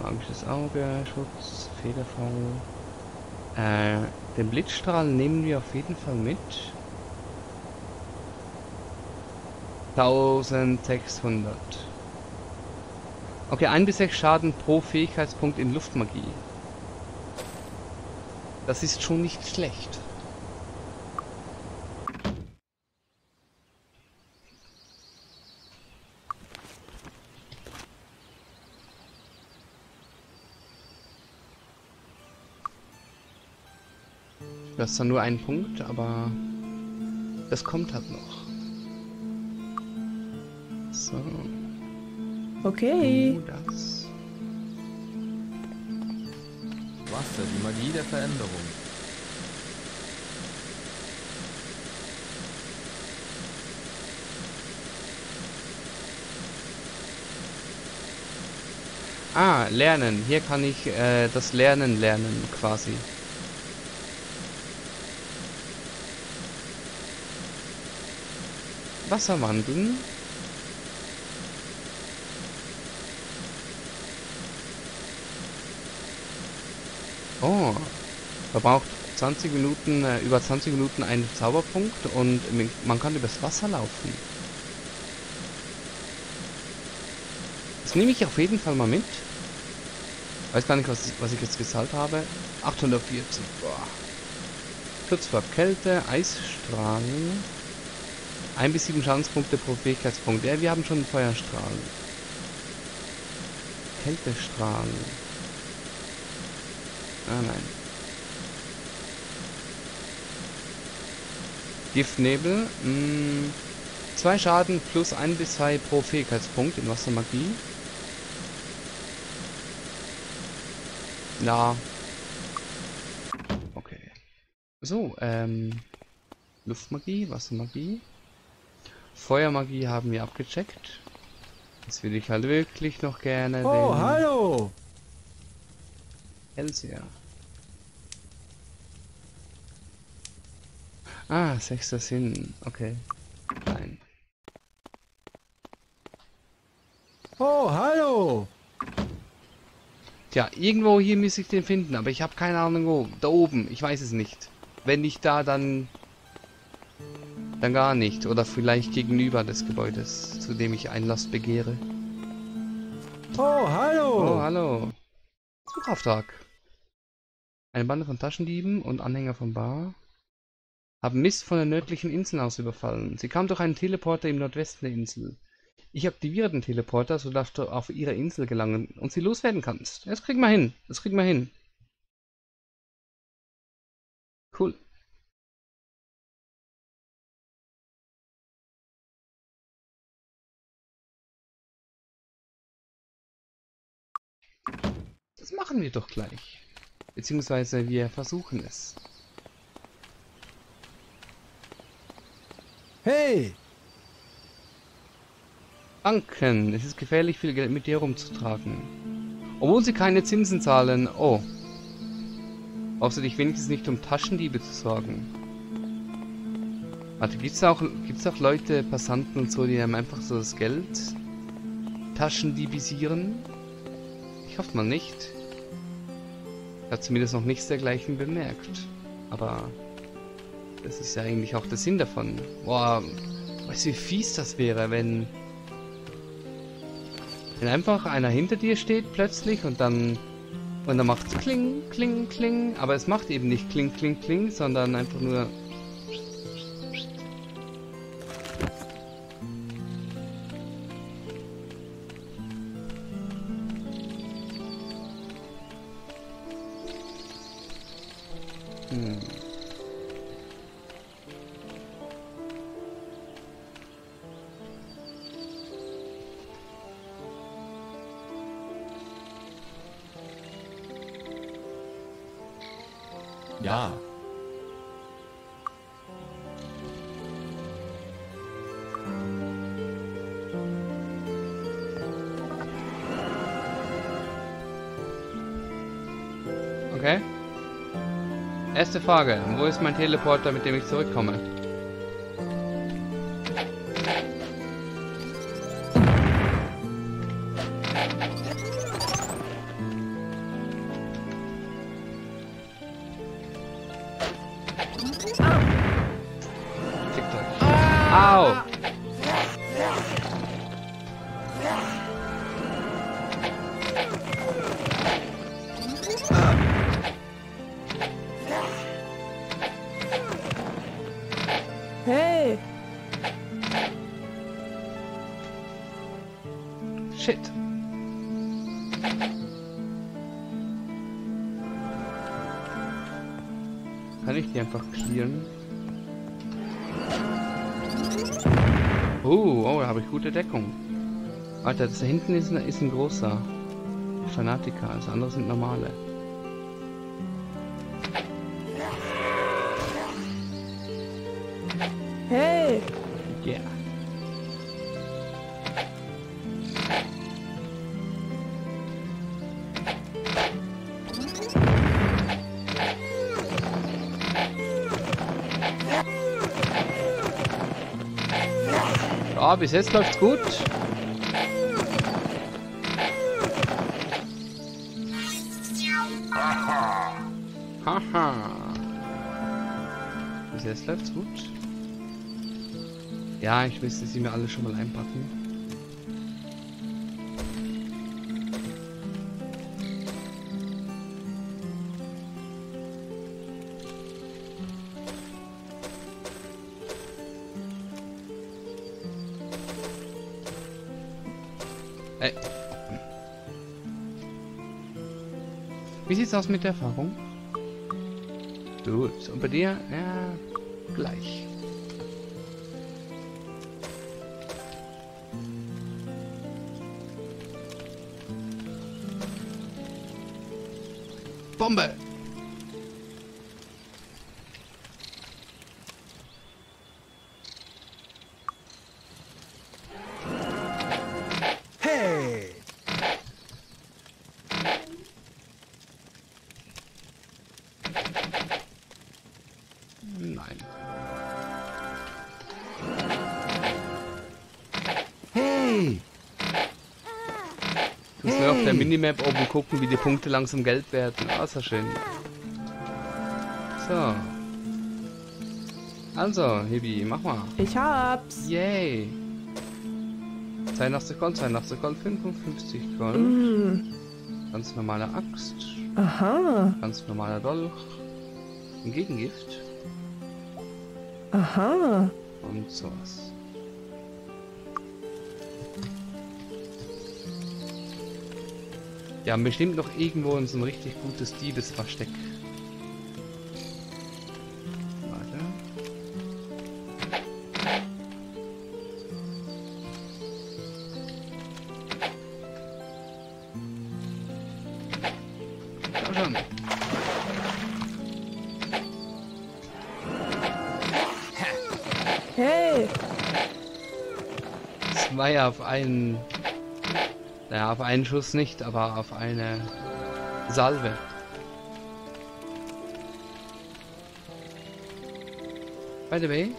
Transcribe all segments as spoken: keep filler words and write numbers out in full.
Magisches Auge, Schutz, Federfall. Äh, den Blitzstrahl nehmen wir auf jeden Fall mit. eintausendsechshundert. Okay, ein bis sechs Schaden pro Fähigkeitspunkt in Luftmagie. Das ist schon nicht schlecht. Das ist dann nur ein Punkt, aber das kommt halt noch. So. Okay. Oh, das. Waffe, die Magie der Veränderung. Ah, lernen. Hier kann ich äh, das Lernen lernen, quasi. Wasserwandeln. Oh, verbraucht zwanzig Minuten, äh, über zwanzig Minuten einen Zauberpunkt und man kann übers Wasser laufen. Das nehme ich auf jeden Fall mal mit. Weiß gar nicht, was ich, was ich jetzt gezahlt habe. achthundertvierzig. Boah. Schutz vor Kälte, Eisstrahlen. ein bis sieben Schadenspunkte pro Fähigkeitspunkt. Ja, wir haben schon einen Feuerstrahl. Kältestrahl. Ah, nein. Giftnebel. Mh, zwei Schaden plus ein bis zwei pro Fähigkeitspunkt in Wassermagie. Ja. Okay. So, ähm. Luftmagie, Wassermagie. Feuermagie haben wir abgecheckt. Das will ich halt wirklich noch gerne. Oh, hallo! Hellseher. Ah, sechster Sinn. Okay. Nein. Oh, hallo! Tja, irgendwo hier muss ich den finden, aber ich habe keine Ahnung wo. Da oben, ich weiß es nicht. Wenn nicht da, dann... Dann gar nicht. Oder vielleicht gegenüber des Gebäudes, zu dem ich Einlass begehre. Oh, hallo! Oh, hallo. Suchauftrag. Eine Bande von Taschendieben und Anhänger von Bar haben Mist von der nördlichen Insel aus überfallen. Sie kam durch einen Teleporter im Nordwesten der Insel. Ich aktiviere den Teleporter, sodass du auf ihre Insel gelangen und sie loswerden kannst. Das kriegen wir hin. Das kriegen wir hin. Cool. Das machen wir doch gleich. Beziehungsweise wir versuchen es. Hey! Banken. Es ist gefährlich, viel Geld mit dir rumzutragen. Obwohl sie keine Zinsen zahlen. Oh. Brauchst du dich wenigstens nicht um Taschendiebe zu sorgen. Warte, gibt's auch, gibt's auch Leute, Passanten und so, die einem einfach so das Geld taschendiebisieren? Ich hoffe mal nicht. Ich habe zumindest noch nichts dergleichen bemerkt. Aber das ist ja eigentlich auch der Sinn davon. Boah, weißt du, wie fies das wäre, wenn... Wenn einfach einer hinter dir steht plötzlich und dann... Und dann macht es kling, kling, kling. Aber es macht eben nicht kling, kling, kling, sondern einfach nur... Hm. Ja. Okay. Erste Frage. Wo ist mein Teleporter, mit dem ich zurückkomme? Au! Hey! Shit. Kann ich die einfach clearen? Oh, oh, da habe ich gute Deckung. Alter, das da hinten ist ein, ist ein großer Fanatiker, das andere sind normale. Hey! Yeah. Ja, bis jetzt läuft's gut. Haha. Bis jetzt läuft's gut. Ja, ich müsste sie mir alle schon mal einpacken. Ey. Wie sieht's aus mit der Erfahrung? Gut. Und bei dir? Ja, gleich. Bombe! Hey! Nein. Hey! Müssen wir auf der Minimap oben gucken, wie die Punkte langsam gelb werden. Ah, ist ja schön. So. Also, Hebi, mach mal. Ich hab's! Yay! zweiundachtzig Gold, zweiundachtzig Gold, fünfundfünfzig Gold. Mm. Ganz normale Axt. Aha! Ganz normaler Dolch. Ein Gegengift. Aha! Und sowas. Wir haben bestimmt noch irgendwo so ein richtig gutes Diebesversteck. Warte. Komm schon. Hey! Zwei auf einen... Naja, auf einen Schuss nicht, aber auf eine Salve. By the way.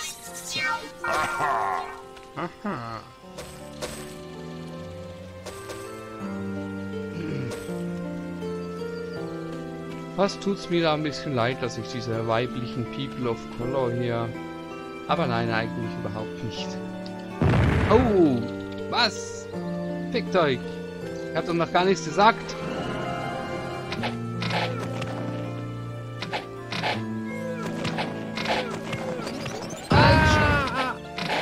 Aha. Hm. Fast tut's mir da ein bisschen leid, dass ich diese weiblichen People of Color hier... Aber nein, eigentlich überhaupt nicht. Oh! Was? Fickt euch! Ich hab doch noch gar nichts gesagt! Ah!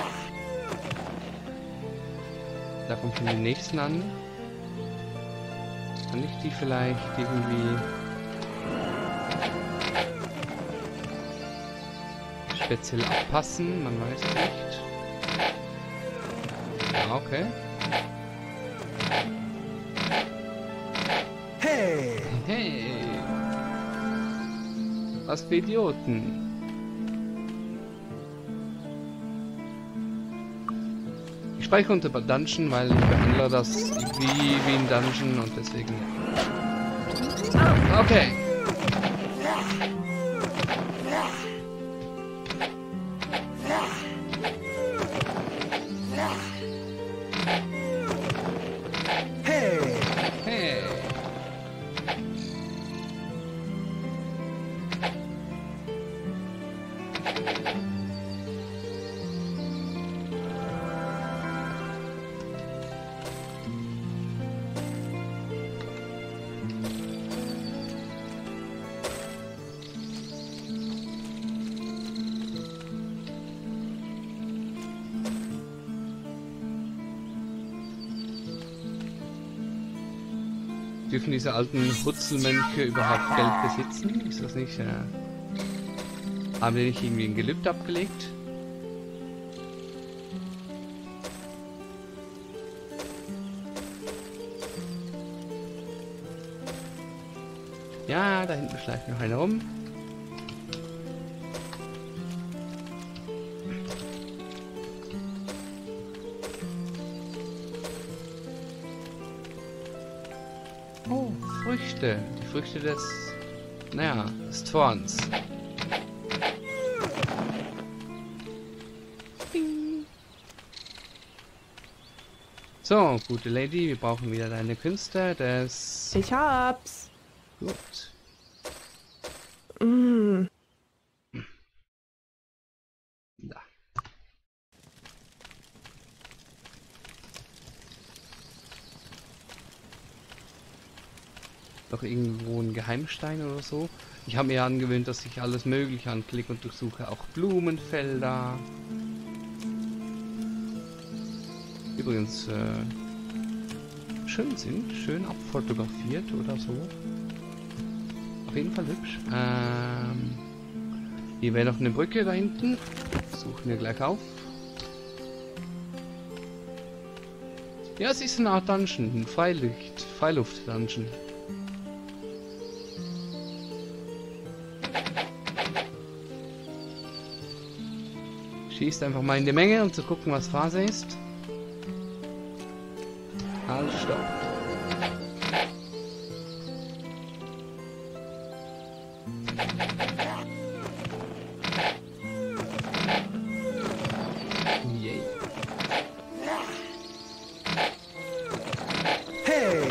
Da kommt schon den nächsten an. Kann ich die vielleicht irgendwie... speziell abpassen? Man weiß es nicht. Ja, okay. Hey! Hey! Was für Idioten! Ich speichere unter Dungeon, weil ich behandle das wie, wie ein Dungeon und deswegen... Okay! Hey! Hey! Dürfen diese alten Hutzelmönche überhaupt Geld besitzen? Ist das nicht... Äh, haben die nicht irgendwie ein Gelübde abgelegt? Ja, da hinten schleicht noch einer rum. Oh, Früchte. Die Früchte des... Naja, des Zorns. Bing. So, gute Lady, wir brauchen wieder deine Künste des... Ich hab's. Gut. Mm. Da. Doch irgendwo ein Geheimstein oder so. Ich habe mir angewöhnt, dass ich alles Mögliche anklicke und durchsuche auch Blumenfelder. Übrigens, äh, schön sind, schön abfotografiert oder so. Auf jeden Fall hübsch. Ähm, hier wäre noch eine Brücke da hinten. Suchen wir gleich auf. Ja, es ist eine Art Dungeon, ein Freilicht, Freiluft-Dungeon. Schießt einfach mal in die Menge, um zu gucken, was Phase ist. Halt, stopp. Yay. Hey!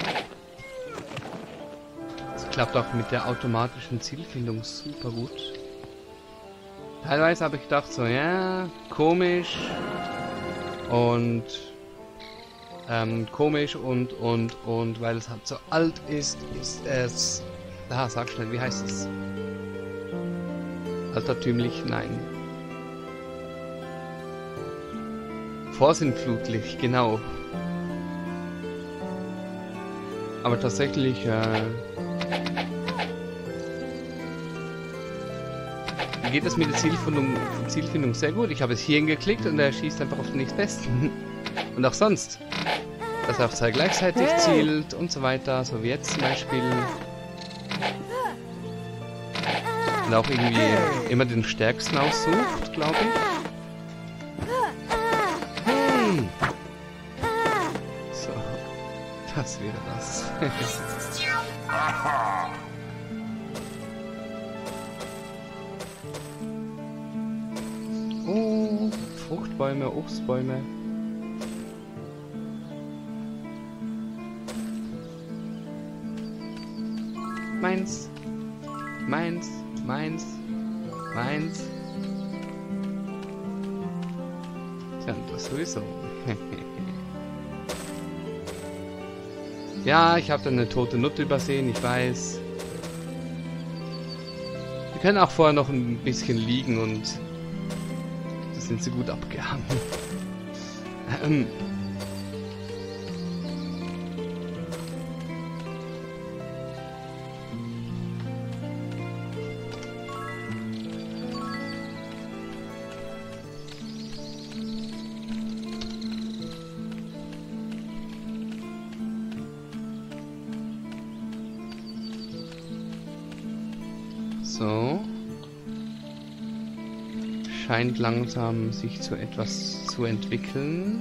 Das klappt auch mit der automatischen Zielfindung super gut. Teilweise habe ich gedacht so, ja, komisch und ähm, komisch und und und weil es halt so alt ist, ist es, da sag schnell, wie heißt es? Altertümlich, nein. Vorsinnflutlich, genau. Aber tatsächlich, äh, geht es mit der Zielfindung, Zielfindung sehr gut. Ich habe es hier hingeklickt und er schießt einfach auf den nächstbesten. Und auch sonst. Dass er auf zwei gleichzeitig Hey. zielt und so weiter. So wie jetzt zum Beispiel. Und auch irgendwie immer den stärksten aussucht, glaube ich. Hey! So. Das wäre das. Oh, Fruchtbäume, Obstbäume. Meins. Meins. Meins. Meins. Tja, das sowieso. Ja, ich habe da eine tote Nutte übersehen, ich weiß. Die können auch vorher noch ein bisschen liegen und da sind sie gut abgehangen. Ähm. So. Scheint langsam sich zu etwas zu entwickeln.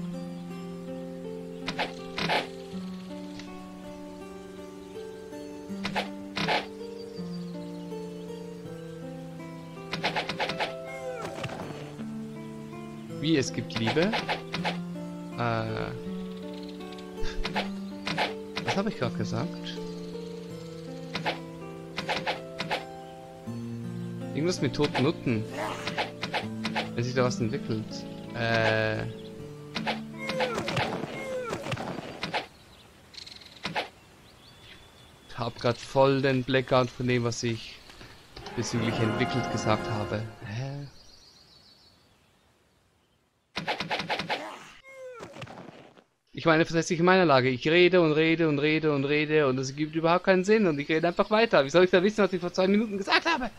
Wie, es gibt Liebe? Äh. Was habe ich gerade gesagt? Irgendwas mit toten Nutten. Wenn sich da was entwickelt. Äh. Ich hab grad voll den Blackout von dem, was ich bezüglich entwickelt gesagt habe. Hä? Ich meine, versetz dich in meiner Lage. Ich rede und rede und rede und rede und es gibt überhaupt keinen Sinn und ich rede einfach weiter. Wie soll ich da wissen, was ich vor zwei Minuten gesagt habe?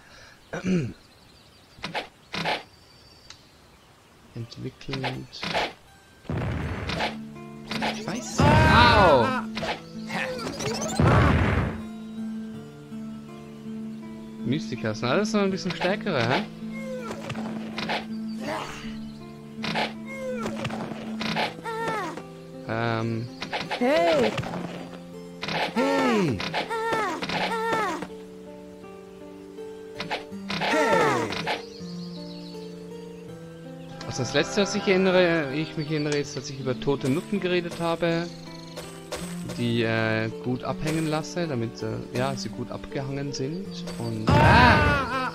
Entwickelt. Ich weiß. Au! Mystika sind alles noch ein bisschen stärkere, hä? Ähm. Hey! Hey! Also das letzte, was ich erinnere, ich mich erinnere, ist, dass ich über tote Nutten geredet habe, die äh, gut abhängen lasse, damit äh, ja, sie gut abgehangen sind. Und ah!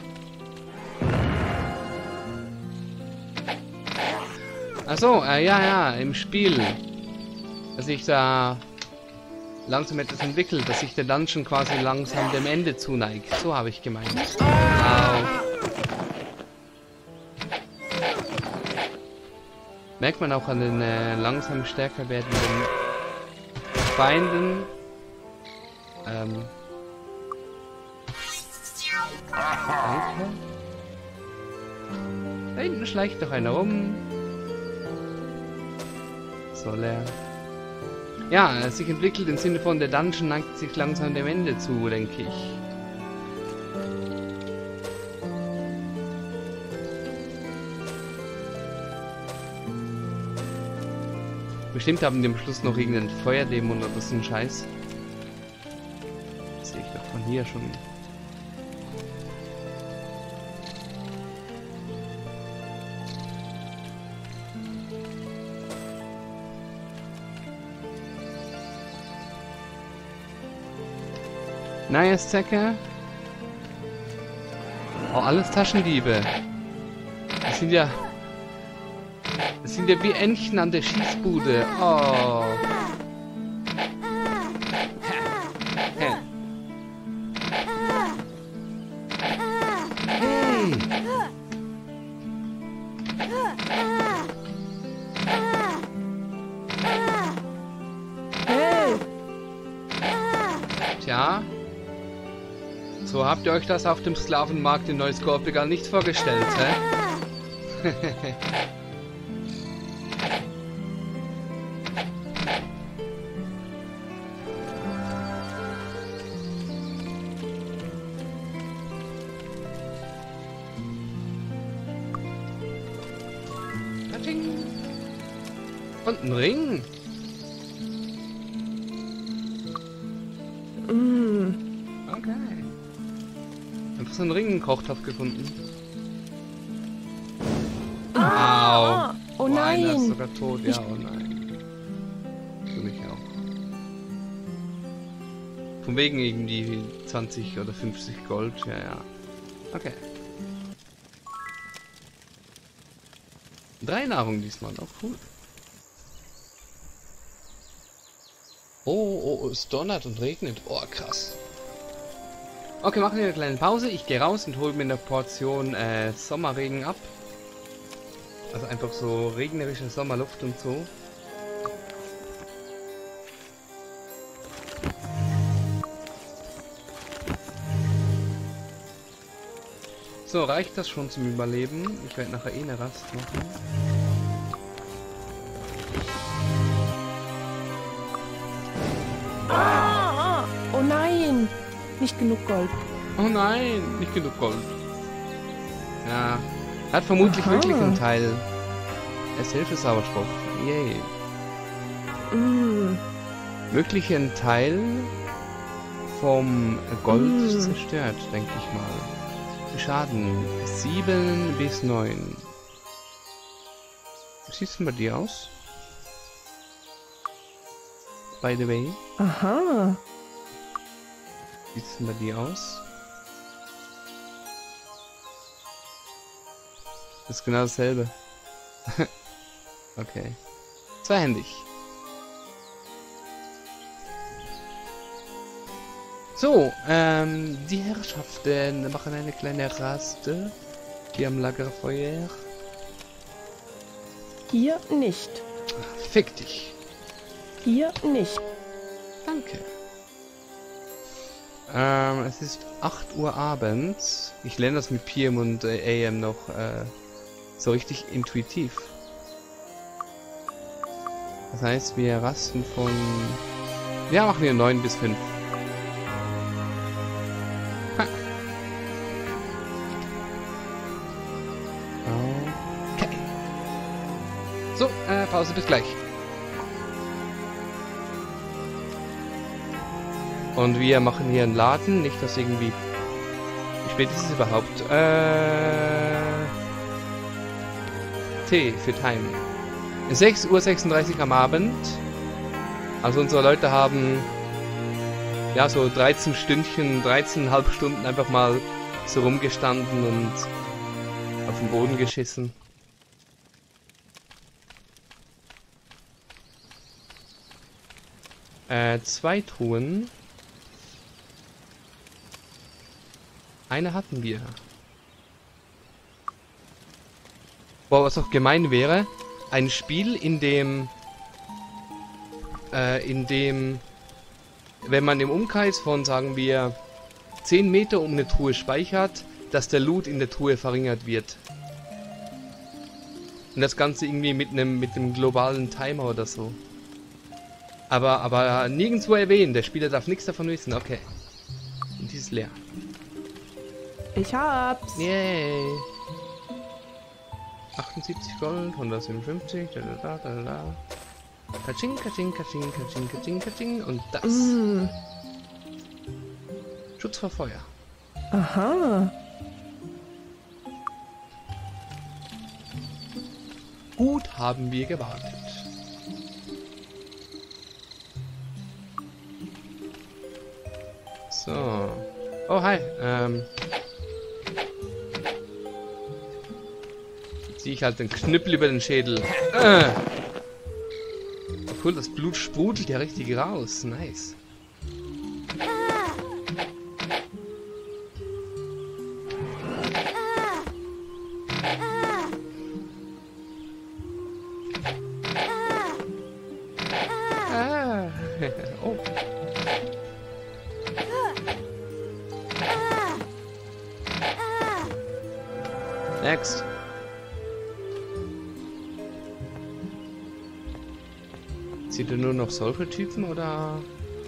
Achso, äh, ja, ja, im Spiel, dass sich da langsam etwas entwickelt, dass sich der Dungeon quasi langsam dem Ende zuneigt. So habe ich gemeint. Au. Merkt man auch an den äh, langsam stärker werdenden Feinden. Ähm. Danke. Da hinten schleicht doch einer rum. So leer. Ja, es sich entwickelt im Sinne von der Dungeon neigt sich langsam dem Ende zu, denke ich. Bestimmt haben die am Schluss noch irgendeinen Feuerdämon oder so einen Scheiß. Das sehe ich doch von hier schon. Nice, Zecke. Oh, alles Taschendiebe. Das sind ja... Das sind ja wie Entchen an der Schießbude. Oh. Hey. Hey! Tja. So habt ihr euch das auf dem Sklavenmarkt in Neuskorpigal nicht vorgestellt, hä? Und ein Ring. Mm. Okay. Einfach so einen Ring im Kochtopf gefunden. Ah, Au. oh Einer ist nein! sogar tot. Ja, oh nein. Für mich auch. Von wegen irgendwie zwanzig oder fünfzig Gold. Ja, ja. Okay. Drei Nahrung diesmal. Auch cool. Oh, oh, es donnert und regnet. Oh, krass. Okay, machen wir eine kleine Pause. Ich gehe raus und hole mir eine Portion äh, Sommerregen ab. Also einfach so regnerische Sommerluft und so. So, reicht das schon zum Überleben? Ich werde nachher eh eine Rast machen. Ah, oh nein! Nicht genug Gold. Oh nein, nicht genug Gold. Ja, hat vermutlich Aha. wirklich einen Teil. Es hilft Sauerstoff. Yay. Mm. Wirklich ein Teil vom Gold Mm. zerstört, denke ich mal. Schaden sieben bis neun. Wie sieht's denn bei dir aus? By the way, Aha. wie sieht's denn bei dir aus? Das ist genau dasselbe. Okay. Zweihändig. So, ähm, die Herrschaften machen eine kleine Raste hier am Lagerfeuer. Hier nicht. Fick dich. hier nicht. Danke. Ähm, es ist acht Uhr abends. Ich lerne das mit P M und äh, A M noch äh, so richtig intuitiv. Das heißt, wir rasten von... Ja, machen wir neun bis fünf. Ha. Okay. So, äh, Pause, bis gleich. Und wir machen hier einen Laden, nicht dass irgendwie... Wie spät ist es überhaupt? Äh... T für Time. sechs Uhr sechsunddreißig am Abend. Also unsere Leute haben... Ja, so dreizehn Stündchen, dreizehn Komma fünf Stunden einfach mal so rumgestanden und auf den Boden geschissen. Äh, zwei Truhen. Eine hatten wir. Boah, was auch gemein wäre, ein Spiel, in dem, äh, in dem, wenn man im Umkreis von, sagen wir, zehn Meter um eine Truhe speichert, dass der Loot in der Truhe verringert wird. Und das Ganze irgendwie mit einem, mit einem globalen Timer oder so. Aber, aber nirgendwo erwähnen, der Spieler darf nichts davon wissen, okay. Und die ist leer. Ich hab's. Yay! achtundsiebzig Gold, hundertsiebenundfünfzig, da da da da da. Kaching, kaching, kaching, kaching, kaching, kaching. Und das. Mm. Schutz vor Feuer. Aha. Gut haben wir gewartet. So. Oh, hi. Ähm. Ziehe ich halt den Knüppel über den Schädel. Äh. Cool, das Blut sprudelt ja richtig raus. Nice. Ah. Oh. Next. Sieht er nur noch solche Typen oder?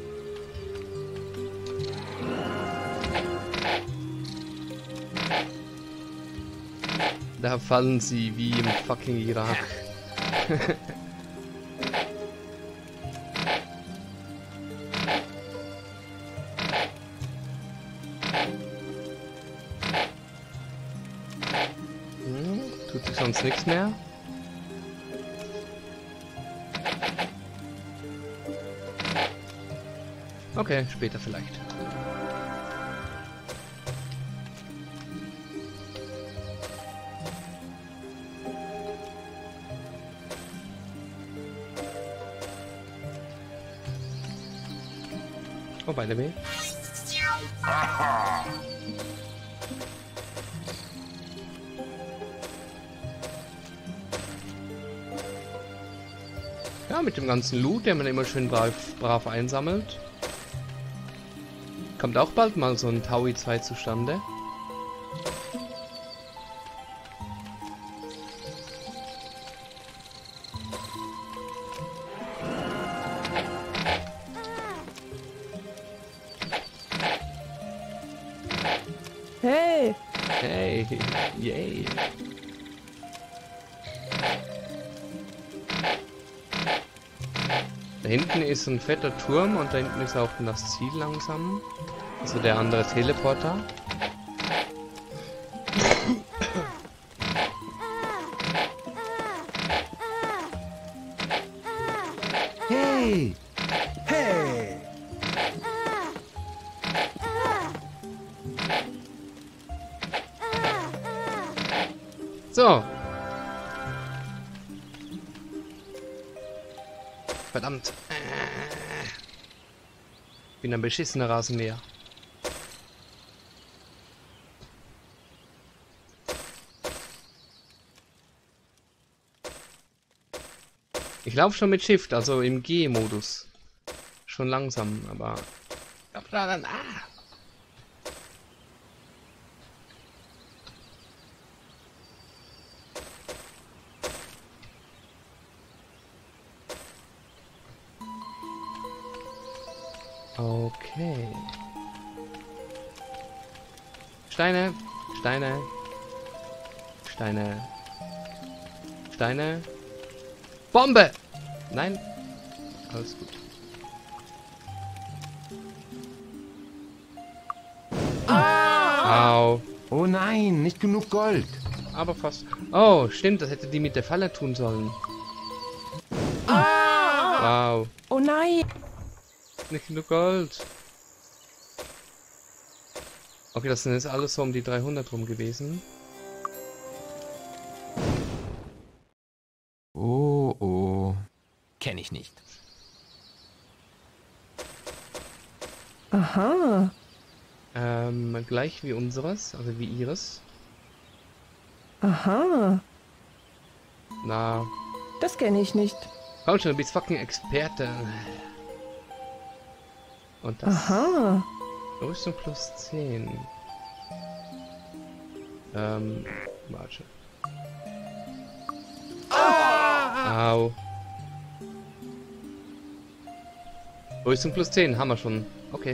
Da fallen sie wie im fucking Irak. hm, tut sich sonst nichts mehr. Okay, später vielleicht. Oh, by the way. Ja, mit dem ganzen Loot, den man immer schön brav, brav einsammelt. Kommt auch bald mal so ein Taui zwei zustande. Hey. Hey, yay. Da hinten ist ein fetter Turm und da hinten ist auch das Ziel langsam. Also der andere Teleporter. Hey! Hey! So. Verdammt. Bin ein beschissener Rasenmäher. Ich laufe schon mit Shift, also im G-Modus. Schon langsam, aber... Ah! Okay. Steine, Steine, Steine, Steine. Bombe! Nein. Alles gut. Au. Oh nein, nicht genug Gold. Aber fast. Oh, stimmt, das hätte die mit der Falle tun sollen. Wow. Oh nein. Nicht genug Gold. Okay, das sind jetzt alles so um die dreihundert rum gewesen. Oh, oh. Kenn ich nicht. Aha. Ähm, gleich wie unseres, also wie ihres. Aha. Na, Das kenne ich nicht. komm schon, du bist fucking Experte. Und das... Aha. Rüstung plus zehn. Ähm, warte. Au. Rüstung plus zehn, haben wir schon. Okay.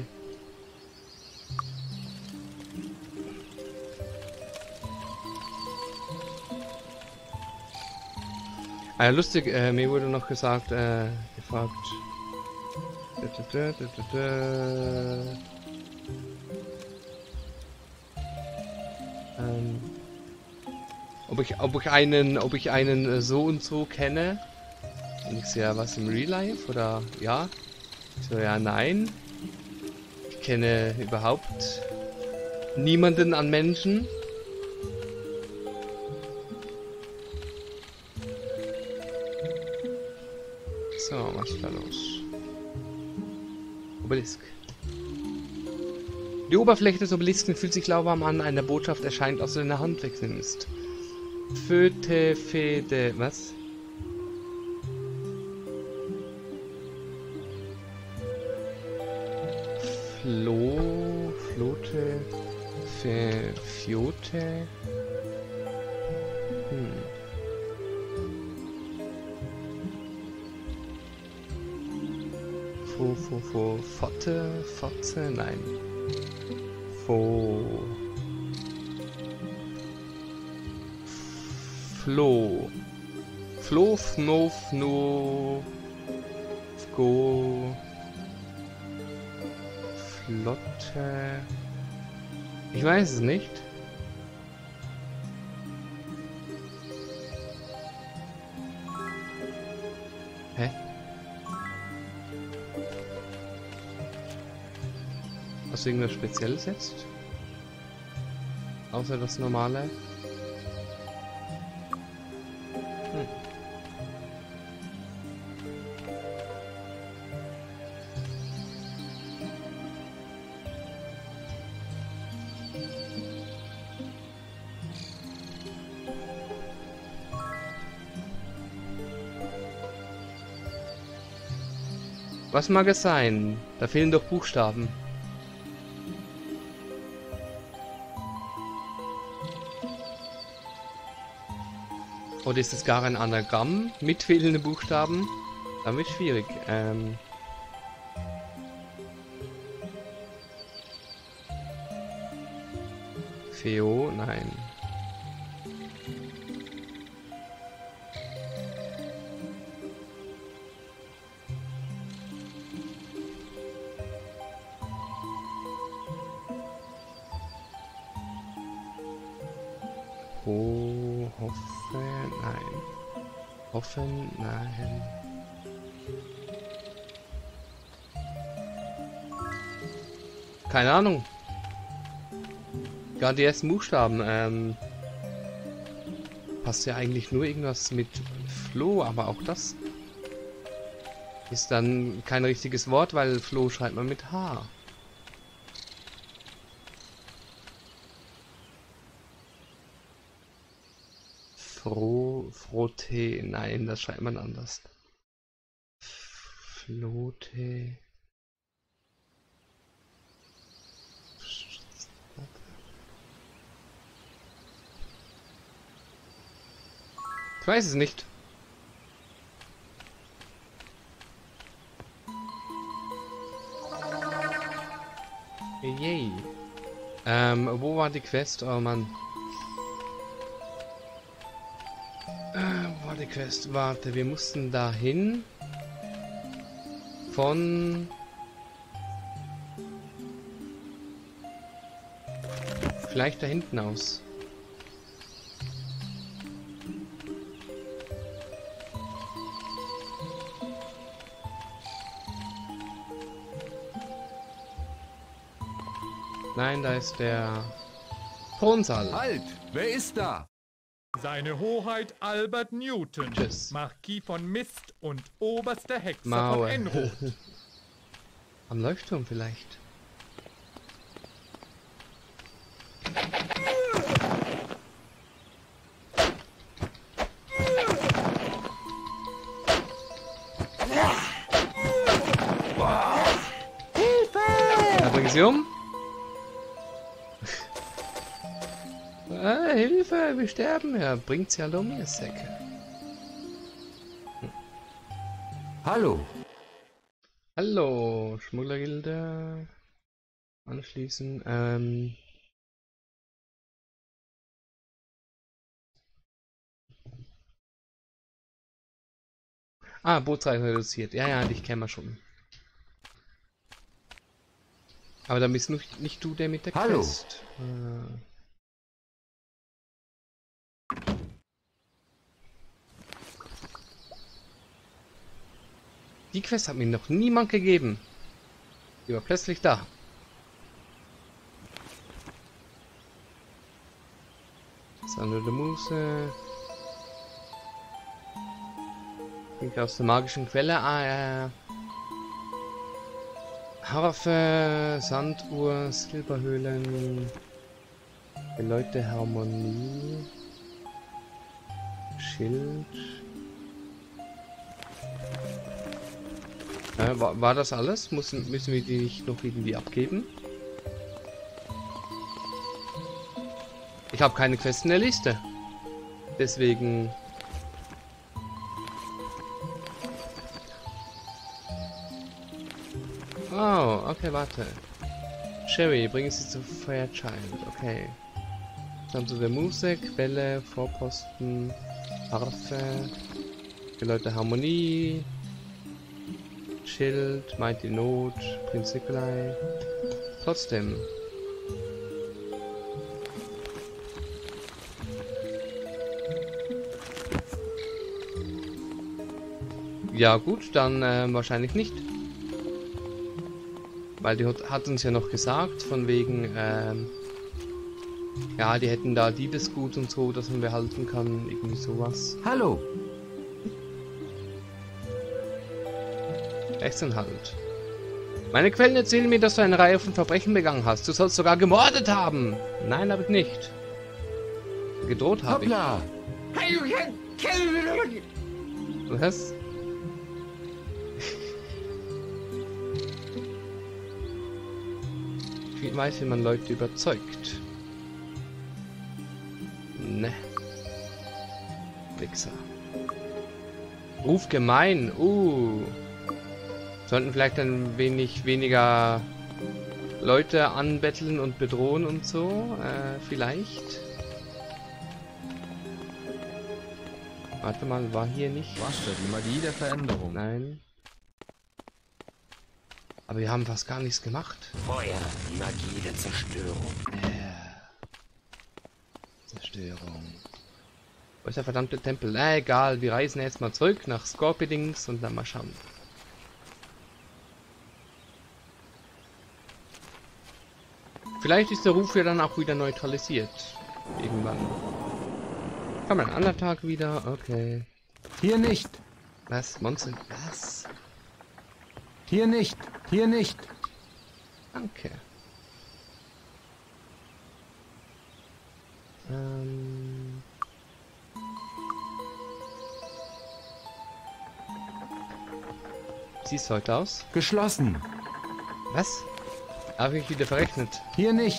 Ah, lustig, äh, mir wurde noch gesagt, äh, gefragt. Da, da, da, da, da. Ähm, ob ich, ob ich einen, ob ich einen äh, so und so kenne. Und ich sehe ja was im Real Life oder ja. Ich so, ja, nein. Ich kenne überhaupt niemanden an Menschen. So, was ist da los? Obelisk. Die Oberfläche des Obelisken fühlt sich lauwarm an, eine Botschaft erscheint, aus deiner Hand wegnimmst. Föte, Fede, was? Flo, Flote, Fe, Fiote. Hm. Fo, Fo, Fo, Fotte, Fotze, nein. Fo. Flo. Flo, Fno, Fno. Fgo. Flotte. Ich weiß es nicht. Hä? Hast du irgendwas Spezielles jetzt? Außer das normale? Hm. Was mag es sein? Da fehlen doch Buchstaben. Oder ist es gar ein Anagramm mit fehlenden Buchstaben? Dann wird schwierig. Ähm Feo, nein. Ho, hoffe, nein. Hoffen, nein. Keine Ahnung. Gar die ersten Buchstaben. Ähm, passt ja eigentlich nur irgendwas mit Flo, aber auch das ist dann kein richtiges Wort, weil Flo schreibt man mit H. Fro, Frotte, nein, das schreibt man anders. Flote. Ich weiß es nicht. Yay. Ähm, wo war die Quest? Oh Mann. Äh, wo war die Quest? Warte, wir mussten dahin. Von... Vielleicht da hinten aus. Nein, da ist der Thronsaal. Halt! Wer ist da? Seine Hoheit Albert Newton, Tschüss. Marquis von Mist und oberster Hexer Maue. von Enroth. Am Leuchtturm vielleicht. Da bringen sie um. Ah, Hilfe, wir sterben. Ja, bringt sie halt um, ihr Säcke. Hallo. Hallo, Schmugglergilde. Anschließen. Ähm. Ah, Bootsreise reduziert. Ja, ja, dich kennen wir schon. Aber dann bist nicht, nicht du der mit der Hallo. Quest. Äh. Die Quest hat mir noch niemand gegeben. Die war plötzlich da. Sande der Muße. Trink aus der magischen Quelle. Ah, ja, ja. Harfe, Sanduhr, Silberhöhlen. Geläute Harmonie. Schild. Äh, war, war das alles? Müssen, müssen wir die nicht noch irgendwie abgeben? Ich habe keine Quests in der Liste. Deswegen... Oh, okay, warte. Sherry, bringen sie zu Fairchild. Okay. Dann zu der Muse, Quelle, Vorposten, Harfe, Geläute Harmonie, Schild, Mighty Not, Prinz Nikolai. Trotzdem. Ja gut, dann äh, wahrscheinlich nicht. Weil die hat, hat uns ja noch gesagt, von wegen, ähm, ja, die hätten da Diebesgut und so, dass man behalten kann, irgendwie sowas. Hallo. Rechtsanhalt. Meine Quellen erzählen mir, dass du eine Reihe von Verbrechen begangen hast. Du sollst sogar gemordet haben. Nein, habe ich nicht. Gedroht habe ich. Hoppla. Was? Ich weiß, wie man Leute überzeugt. Ne. Wichser. Ruf gemein. Uh. Sollten vielleicht ein wenig weniger Leute anbetteln und bedrohen und so. Äh, vielleicht. Warte mal, war hier nicht? Was die Magie der Veränderung? Nein. Aber wir haben fast gar nichts gemacht. Feuer, die Magie der Zerstörung. Zerstörung. Wo ist der verdammte Tempel? Äh, egal, wir reisen jetzt mal zurück nach Scorpidings und dann mal schauen. Vielleicht ist der Ruf ja dann auch wieder neutralisiert. Irgendwann. Kann man einen anderen Tag wieder? Okay. Hier nicht. Was? Monster? Was? Hier nicht. Hier nicht. Danke. Ähm... siehst du heute aus? Geschlossen. Was? Habe ich wieder verrechnet? Hier nicht.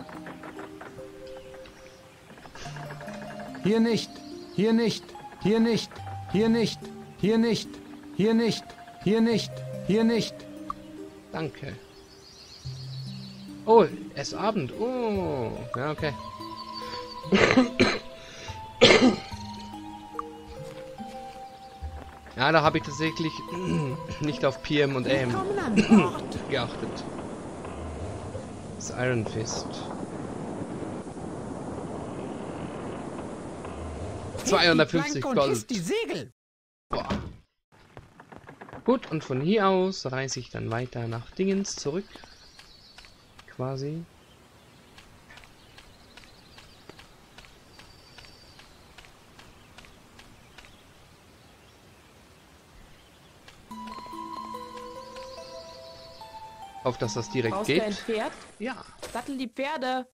Hier nicht. Hier nicht. Hier nicht. Hier nicht. Hier nicht. Hier nicht. Hier nicht. Hier nicht. Danke. Oh, es ist Abend. Oh, ja, okay. Ja, da habe ich tatsächlich nicht auf P M und A M geachtet. Das Iron Fist. zweihundertfünfzig Gold. Die Segel. Boah. Gut, und von hier aus reise ich dann weiter nach Dingens zurück. Quasi. Auf dass das direkt Brauchst du geht. ein Pferd? Ja. Sattel die Pferde.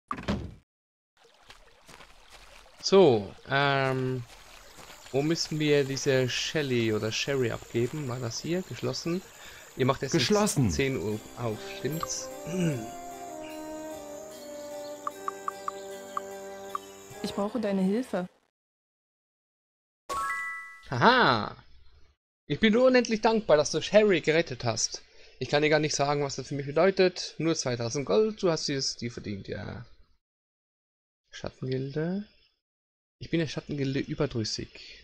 So, ähm, wo müssen wir diese Shelly oder Sherry abgeben? War das hier? Geschlossen. Ihr macht es Geschlossen. zehn Uhr auf, stimmt's? Ich brauche deine Hilfe. Haha! Ich bin nur unendlich dankbar, dass du Sherry gerettet hast. Ich kann dir gar nicht sagen, was das für mich bedeutet. Nur zweitausend Gold, du hast es die verdient, ja. Schattengilde. Ich bin der Schattengilde überdrüssig.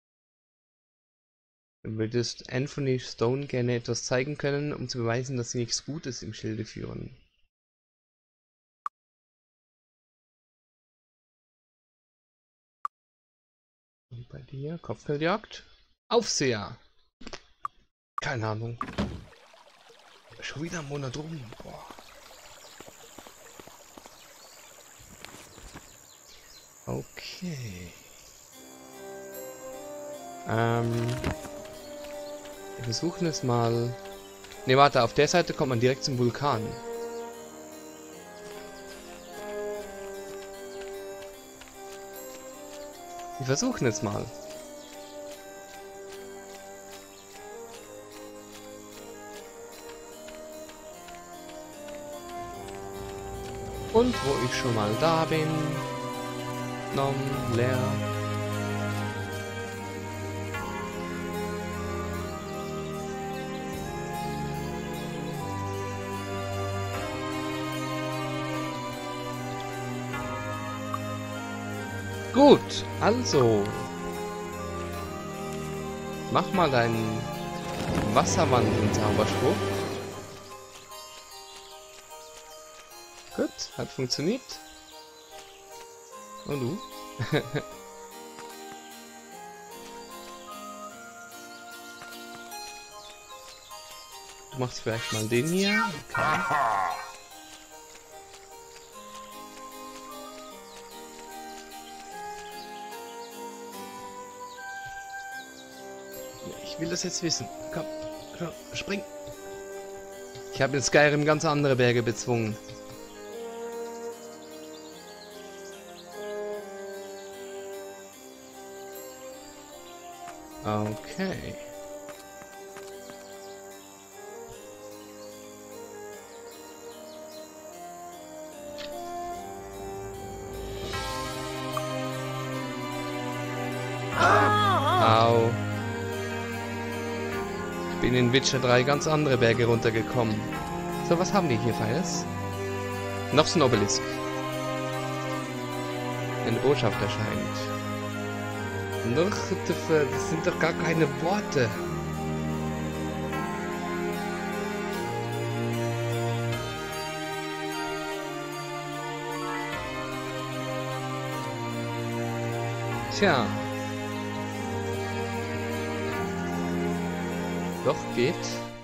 Du würdest Anthony Stone gerne etwas zeigen können, um zu beweisen, dass sie nichts Gutes im Schilde führen. Und bei dir? Kopfgeldjagd? Aufseher! Keine Ahnung. Schon wieder ein Monat rum. Boah. Okay. Ähm. Wir versuchen es mal. Ne, warte, auf der Seite kommt man direkt zum Vulkan. Wir versuchen es mal. Und wo ich schon mal da bin, Nom, leer. Gut, also. Mach mal deinen Wasserwandeln-Zauberspruch. Gut, hat funktioniert. Und du? Du machst vielleicht mal den hier. Okay. Ich will das jetzt wissen. Komm, komm, spring. Ich habe in Skyrim ganz andere Berge bezwungen. Okay. Au. Ich bin in Witcher drei ganz andere Berge runtergekommen. So, was haben wir hier Feines? Noch so ein Obelisk. Eine Botschaft erscheint. Noch, das sind doch gar keine Worte. Tja. Doch, geht.